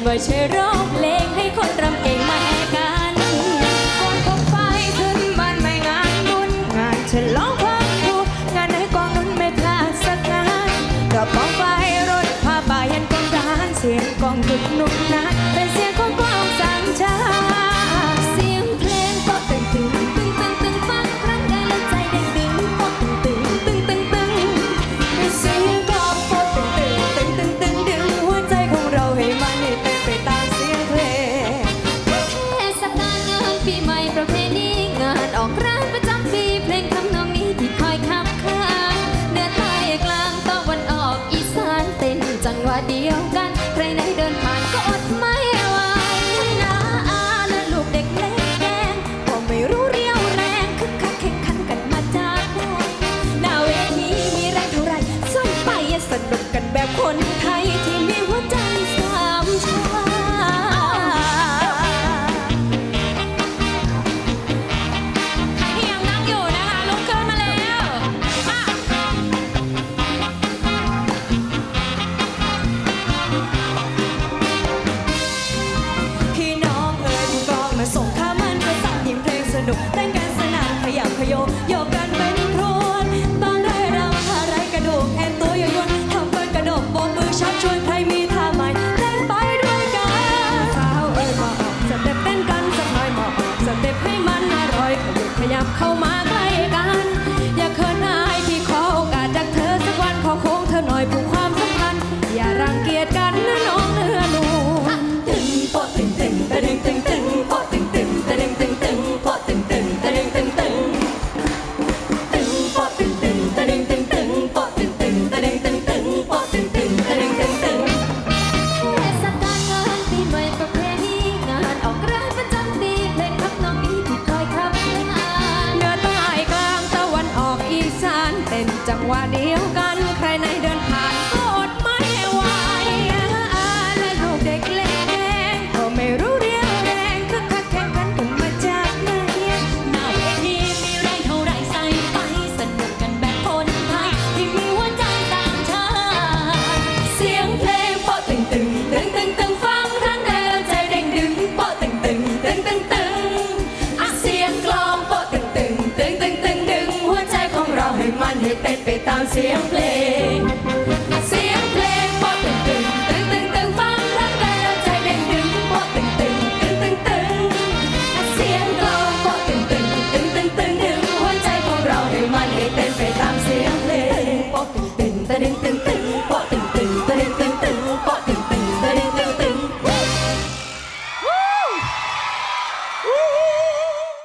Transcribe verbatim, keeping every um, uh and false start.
ว่าใช่ร้องเพลงให้คนรำเก่งมาแห่กันก่อนพบไฟขึ้นบ้านไม่งานบุญงานฉลองความถูกงานไหนกองนุนไม่พลาดสักงานกระป๋องไฟรถพาไปยันกองทหารเสียงกองดึกนุ่มนัดเป็นเสียงของกองสังชาเสียงเพลงก็ตึงตึงตึงตึงตึงฟังครั้งใดแล้วใจเด้งดึงก็ตึงตึงตึงตึงตึงเสียงกองก็ตึงตึงตึงตึงตึงดึงหัวใจของเราให้มันเต้นไปตามเสียงเพลงเทศกาลงานปีใหม่ประเพณีงานออกร้านประจำปีเพลงทำนองนี้ที่คอยขับขานเหนือใต้กลางตะวันออกอีสานเต้นจังหวะเดียวกันใครไหนเดินผ่านก็อดไม่ไหวน้าอาและลูกเด็กเล็กแดงก็ไม่รู้เรี่ยวแรงคึกคักแข่งขันกันมาจากไหนหน้าเวทีมีแรงเท่าไรส่งไปสนุกกันแบบคนไทยที่มีหัวใจสามชาใครที่ยังนั่งอยู่นะคะลุกขึ้นมาแล้วพี่น้องเอ๋ยผู้กองมาส่งข้ามันก็สั่งยิ้มเพลงสนุกเต้นกันสนานขยับขยโยโยกกันเป็นครวนตอนไรเราท่าไรกระดูกแอนตัวโยนทำกันกระโดดโบกมือชักชวนใครมีท่าใหม่เต้นไปด้วยกันสาวเอ๋ยมาออกสเต็ปเต้นกันสักหน่อยมาออกสเต็ปให้มันอร่อยขยับขยับเข้ามาใกล้กันอย่าเขินอายที่ขอโอกาสจากเธอสักวันขอโค้งเธอหน่อยผูกความสัมพันธ์อย่ารังเกียจกันนะน้องเนื้อนูตึงโปะตึงตึงตะดึงตึงตึงโปะตึงตึงตะดึงตึงตึงโปะตึงตึงตะดึงตึงตึงตึงโปะตึงตึงตะดึงตึงตึงโปะตึงตึงตะดึงตึงตึงโปะตึงตึงตะดึงตึงตึงเทศกาลงานปีใหม่ประเพณีงานออกร้านประจำปีเพลงทับน้องนี้ที่คอยขับขานเหนือใต้กลางตะวันออกอีสานเต้นจังหวะเดียวกันใครไหนเดินผ่านก็อดไม่ไหวและลูกเด็กเล็กแดงก็ไม่รู้เรี่ยวแรงคึกคักแข่งขันกันมาจากไหนหน้าเวทีมีแรงเท่าไรใส่ไปสนุกกันแบบคนไทยที่มีหัวใจต่างชาติเสียงเพลงโปะตึงตึงตึงตึงตึงฟังทั้งแดนใจเด้งดึงโปะตึงตึงตึงตึงตึงอ่ะเสียงกลองโปะตึงตึงตึงตึงตึงดึงหัวใจของเราให้มันให้เต้นไปตามเสียงเพลง